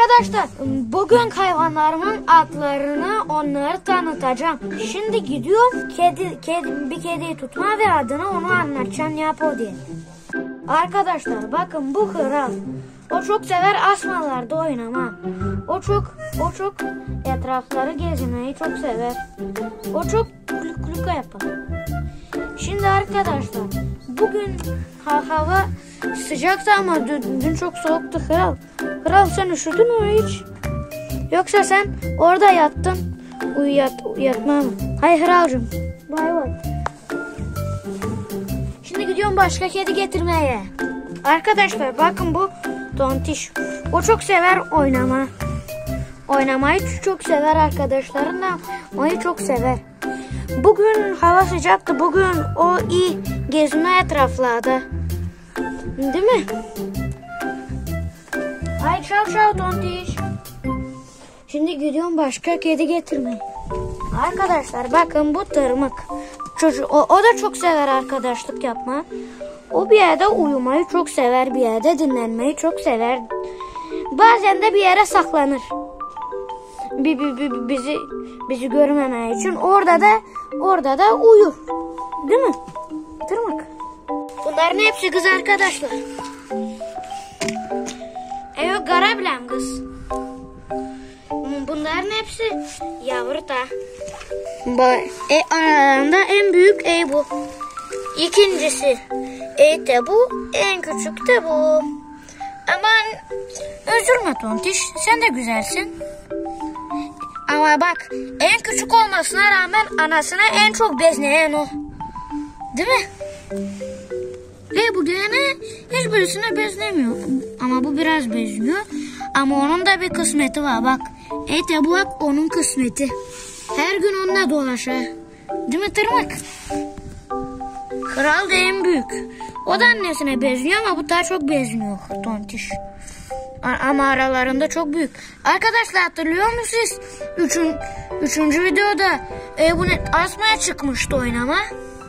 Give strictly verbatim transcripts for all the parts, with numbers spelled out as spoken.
Arkadaşlar bugün hayvanlarımın adlarını onları tanıtacağım. Şimdi gidiyorum kedi, kedi, bir kediyi tutma ve adını onu anlatacağım yap o diye. Arkadaşlar bakın bu kral. O çok sever asmalarda oynama. O çok o çok etrafları gezmeyi çok sever. O çok kuluk kuluk yapar. Şimdi arkadaşlar bugün ha hava sıcaktı ama dün, dün çok soğuktu kral. Kral sen üşüdün mü hiç? Yoksa sen orada yattın uyuyat uyatma mı? Hay kralcığım. Bay bay. Şimdi gidiyorum başka kedi getirmeye. Arkadaşlar bakın bu Tontiş. O çok sever oynama. Oynamayı çok sever arkadaşlarınla. Onu çok sever. Bugün hava sıcaktı. Bugün o iyi gezme etraflarda. Değil mi? Ay çal çal Tontiş. Şimdi gidiyorum başka kedi getirmeye. Arkadaşlar bakın bu tırmık. Çocuk, o, o da çok sever arkadaşlık yapma. O bir yerde uyumayı çok sever, bir yerde dinlenmeyi çok sever. Bazen de bir yere saklanır. Bi, bi, bi, bizi bizi görmemeye için orada da orada da uyur. Değil mi? Tırmık. Bunların hepsi kız arkadaşlar. Evet garabilem kız. Bunların hepsi yavru da. E, aralarında en büyük ey bu. İkincisi ey de bu, en küçük de bu. Aman üzülme Tontiş, sen de güzelsin. Ama bak en küçük olmasına rağmen anasına en çok bezleyen o. Değil mi? Ve bu gene hiçbirisine bezlemiyor. Ama bu biraz bezliyor. Ama onun da bir kısmeti var bak. Ey de bu bak onun kısmeti. Her gün onunla dolaşır. Değil mi tırmık? Kral da en büyük. O da annesine bezliyor ama bu daha çok bezliyor Tontiş. Ama aralarında çok büyük. Arkadaşlar hatırlıyor musunuz siz? Üçün, üçüncü videoda e, bu asmaya çıkmıştı oynama.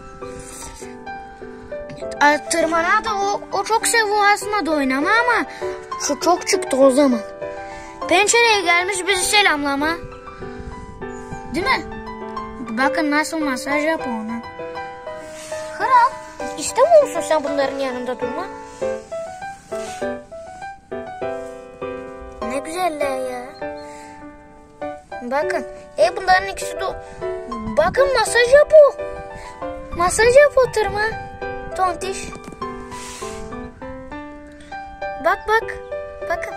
Tırmana da o, o çok seviyor asmada oynama ama şu çok çıktı o zaman. Pencereye gelmiş bizi selamlama. Değil mi? Bakın nasıl masaj yapıyor ona. Kral istemiyor musun sen bunların yanında durma? Ne güzeller ya. Bakın. E bunların ikisi de... Bakın masaj yapıyor. Masaj yapıyor tırma. Tontiş. Bak bak. Bakın.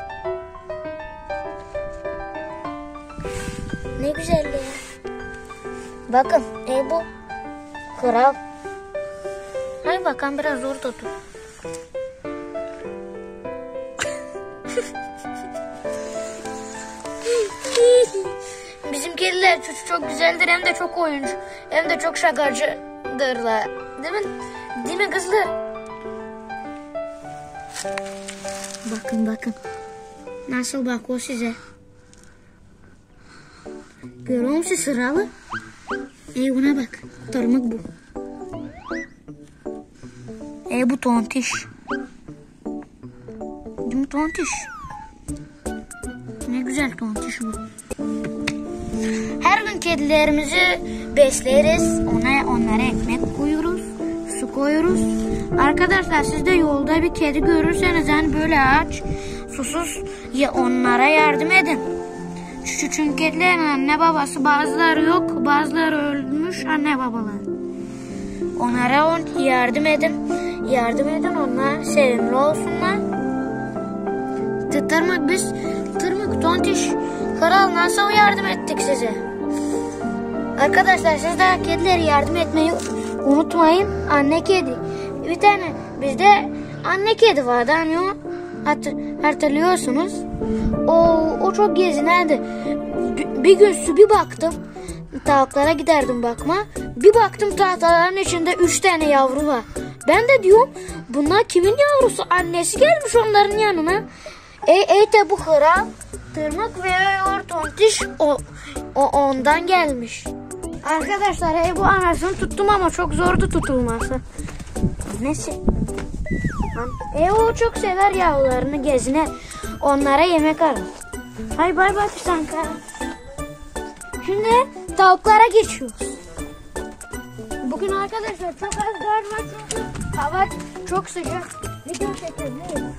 Ne güzel ya. Bakın. E bu. Kral. Hay bakalım biraz zor tutun. Bizim kediler çok, çok güzeldir hem de çok oyuncu. Hem de çok şakacıdırlar. Değil mi? Değil mi kızlar? Bakın bakın. Nasıl bakıyor size? Görüyor musun sıralı? Ey buna bak. Tırmık bu. Ey bu Tontiş. Değil mi Tontiş? Ne güzel Tontiş bu. Her gün kedilerimizi besleriz. Ona, onlara ekmek koyuyoruz. Su koyuyoruz. Arkadaşlar siz de yolda bir kedi görürseniz hani böyle aç, susuz ya onlara yardım edin. Çünkü kedilerin anne babası bazıları yok. Bazıları ölmüş anne babaları. Onlara on, yardım edin. Yardım edin onlar sevimli olsunlar. Tırmık biz Tırmık Tontiş Kral nasıl yardım ettik size? Arkadaşlar siz de kedilere yardım etmeyi unutmayın. Anne kedi. Bir tane bizde anne kedi vardı hani o hatır, hatırlıyorsunuz. O, o çok gezinerdi. Bir gün su bir baktım. Tavuklara giderdim bakma. Bir baktım tahtaların içinde üç tane yavru var. Ben de diyorum bunlar kimin yavrusu? Annesi gelmiş onların yanına. E, e de bu kral Tırmık ve Tontiş o, o ondan gelmiş. Arkadaşlar e, bu anasını tuttum ama çok zordu tutulması. Nesi? E o çok sever yavrularını geziner. Onlara yemek arar. Hay bay bay Pisanka. Şimdi tavuklara geçiyoruz. Bugün arkadaşlar çok az gar var çünkü hava çok sıcak. Video çekebiliriz.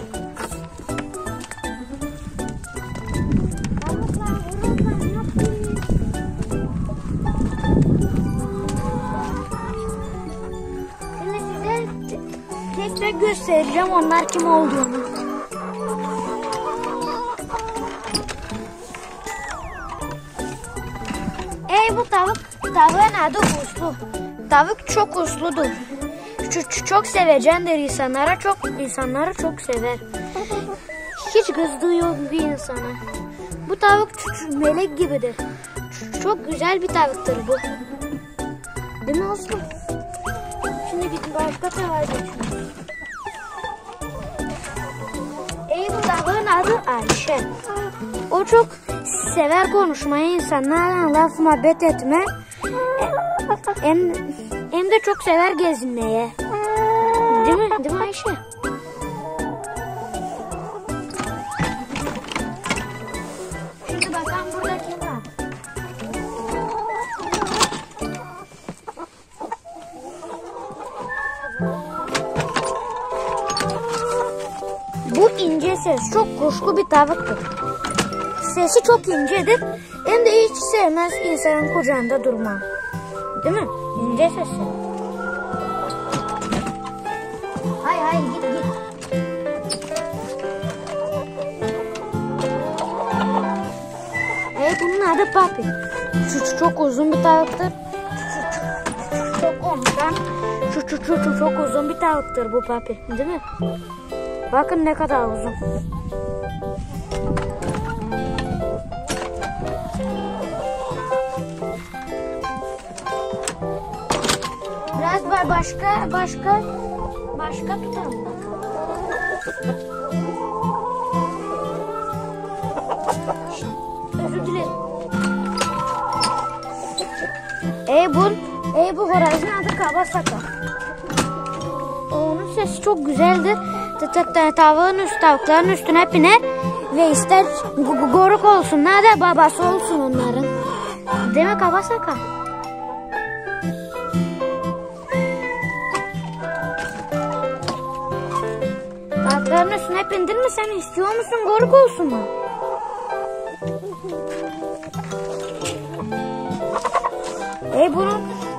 Şimdi size tek tek göstereceğim onlar kim olduğunu. Ey bu tavuk, tavuğun adı uslu. Tavuk çok usludur. Ç çok sevecendir insanlara, çok insanları çok sever. Hiç kızdığı yok bir insana. Bu tavuk melek gibidir. Ç çok güzel bir tavuktur bu. Değil mi uslu? Şimdi gidip başka tavuğa geçiyoruz. Ey bu tavuğun adı Ayşe. O çok sever konuşmayı, insanlarla laf muhabbet etme. Hem, hem de çok sever gezinmeye. Değil mi? Değil mi Ayşe? Şimdi bakalım burada kim var? Bu ince ses, çok kuşku bir tavuktur. Sesi çok incedir. Hem de hiç sevmez insanın kucağında durma. Değil mi? İnce sesi. Hay hay git git. Evet bunun adı Papi. Şu çok uzun bir tavuktur. Çok konuşan. Şu şu şu çok uzun bir tavuktur bu Papi. Değil mi? Bakın ne kadar uzun. Biraz var başka başka başka tutalım. Özür dilerim. Ey bu, ey bu horozun adı Kabasaka. Onun sesi çok güzeldir. Tavuğun üst tavukların üstüne biner ve ister goruk olsun, ne de babası olsun onların. Değil mi Kabasaka? Tavukların üstüne bindin mi sen istiyor musun goruk olsun mu? Ey bunun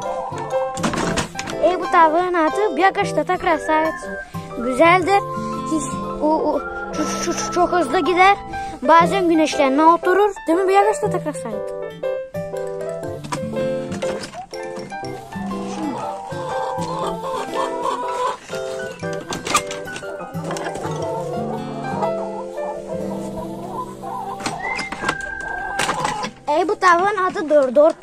Ey bu tavuğun adı Biagaş'ta krasavets. Güzeldir. O, o, çok, çok hızlı gider. Bazen güneşlenme oturur. Değil mi Biagaş'ta krasavets? Ey bu tavuğun adı Dordork.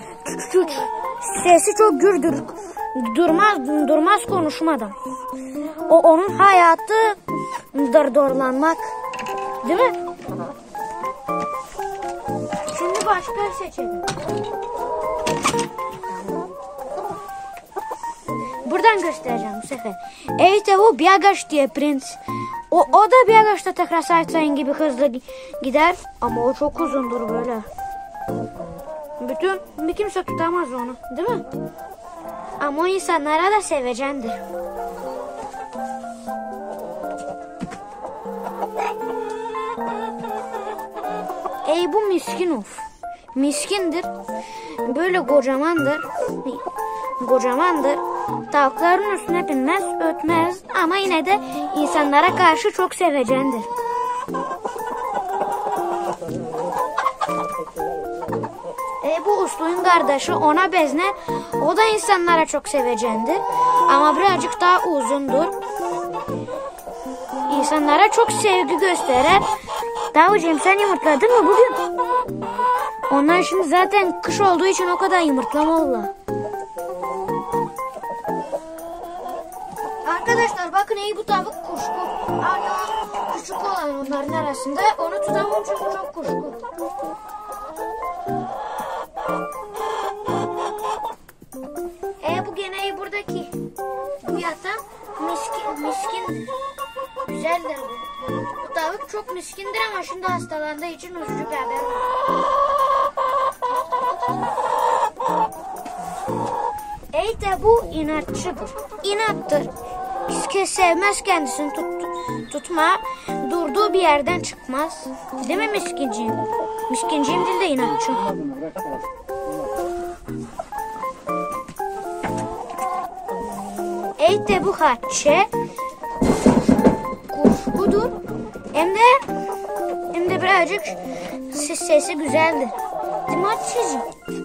Sesi çok gürdür. Durmaz durmaz konuşmadan. O onun hayatı dordorlanmak. Değil mi? Şimdi başka seçelim. Buradan göstereceğim bu sefer. Ey tavuğu Biagaş diye prens. O, o da Biagaş'ta tekrar sayın gibi hızlı gider. Ama o çok uzundur böyle. Bütün bir kimse tutamaz onu, değil mi? Ama o insanlara da sevecendir. Ey bu miskin of. Miskindir. Böyle kocamandır. Kocamandır. Tavukların üstüne binmez, ötmez ama yine de insanlara karşı çok sevecendir. E bu usluyun kardeşi ona bezner. O da insanlara çok sevecendir. Ama birazcık daha uzundur. İnsanlara çok sevgi gösterir. Tavucuğum sen yumurtladın mı bugün? Onlar şimdi zaten kış olduğu için o kadar yumurtlamalılar. Arkadaşlar bakın iyi bu tavuk kuşku. Hala küçük olan onların arasında. Onu tutamam çünkü çok kuşku. E bu gene buradaki bu yatan miskin, miskin güzeldir bu. Bu tavuk çok miskindir ama şimdi da hastalandığı için üzücü bir haber var. Ey de bu inatçıdır. İnattır. Hiç sevmez kendisini tut, tutma. Durduğu bir yerden çıkmaz. Değil mi miskinciğim? Miskinciğim değil de inatçı. Ey de bu hatçe kuşkudur. Hem de hem de birazcık sesi güzeldir. Değil mi hatçeciğim?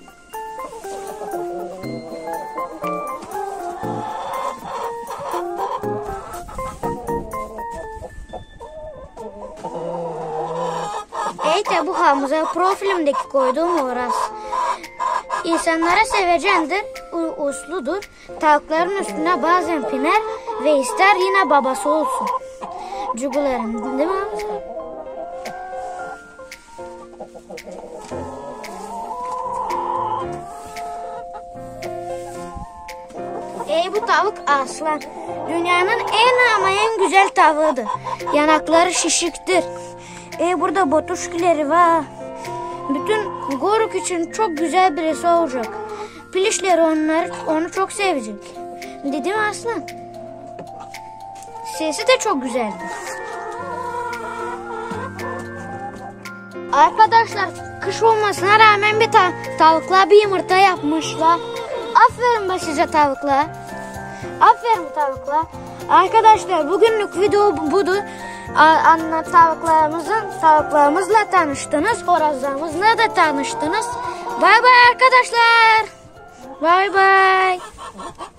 Ey de bu hamıza profilimdeki koyduğum uğras. İnsanlara sevecendir, usludur. Tavukların üstüne bazen piner ve ister yine babası olsun. Cugularım, değil mi? Ey bu tavuk aslan. Dünyanın en ama en güzel tavuğudur. Yanakları şişiktir. Ey burada botuşkileri var. Bütün Goruk için çok güzel birisi olacak. Pilişleri onları, onu çok sevecek. Dedi mi aslan? Sesi de çok güzeldi. Arkadaşlar kış olmasına rağmen bir ta tavuklar bir yumurta yapmışlar. Aferin be size tavuklar. Aferin tavuklar. Arkadaşlar bugünlük video budur. Anne tavuklarımızın tavuklarımızla tanıştınız. Horozlarımızla da tanıştınız. Bay bay arkadaşlar. Bay bay.